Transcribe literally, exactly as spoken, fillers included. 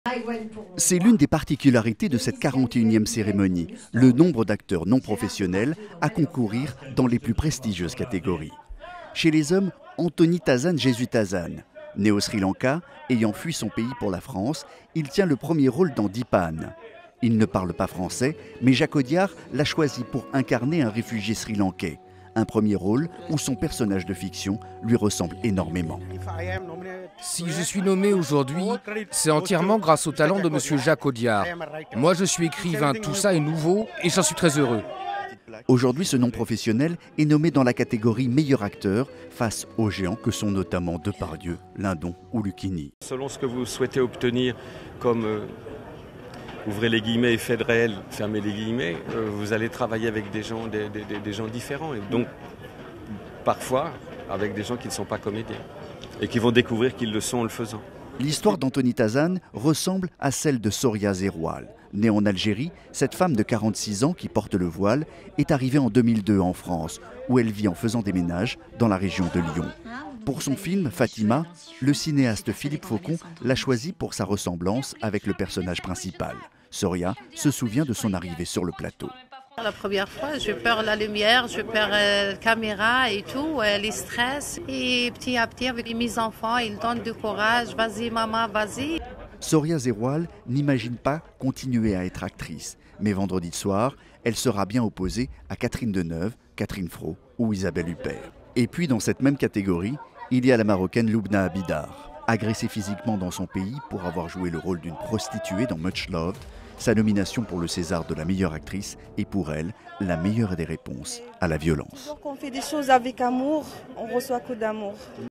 C'est l'une des particularités de cette quarante et unième cérémonie, le nombre d'acteurs non professionnels à concourir dans les plus prestigieuses catégories. Chez les hommes, Anthony Tazan Jesuthasan. Né au Sri Lanka, ayant fui son pays pour la France, il tient le premier rôle dans Dipan. Il ne parle pas français, mais Jacques Audiard l'a choisi pour incarner un réfugié sri-lankais. Un premier rôle où son personnage de fiction lui ressemble énormément. Si je suis nommé aujourd'hui, c'est entièrement grâce au talent de monsieur Jacques Audiard. Moi, je suis écrivain, tout ça est nouveau et j'en suis très heureux. Aujourd'hui, ce nom professionnel est nommé dans la catégorie meilleur acteur face aux géants que sont notamment Depardieu, Lindon ou Lucchini. Selon ce que vous souhaitez obtenir comme, euh, ouvrez les guillemets, effet de réel, fermez les guillemets, euh, vous allez travailler avec des gens, des, des, des gens différents. Et donc, parfois, avec des gens qui ne sont pas comédiens et qui vont découvrir qu'ils le sont en le faisant. L'histoire d'Anthony Tazan ressemble à celle de Soria Zerwal. Née en Algérie, cette femme de quarante-six ans qui porte le voile est arrivée en deux mille deux en France, où elle vit en faisant des ménages dans la région de Lyon. Pour son film Fatima, le cinéaste Philippe Faucon l'a choisi pour sa ressemblance avec le personnage principal. Soria se souvient de son arrivée sur le plateau. La première fois, j'ai peur de la lumière, j'ai peur de la caméra et tout, euh, les stress. Et petit à petit, avec mes enfants, ils donnent du courage. Vas-y maman, vas-y. Soria Zerwal n'imagine pas continuer à être actrice. Mais vendredi soir, elle sera bien opposée à Catherine Deneuve, Catherine Fro ou Isabelle Huppert. Et puis dans cette même catégorie, il y a la Marocaine Loubna Abidar. Agressée physiquement dans son pays pour avoir joué le rôle d'une prostituée dans Much Loved, sa nomination pour le César de la meilleure actrice est pour elle la meilleure des réponses à la violence. Quand on fait des choses avec amour, on reçoit que d'amour.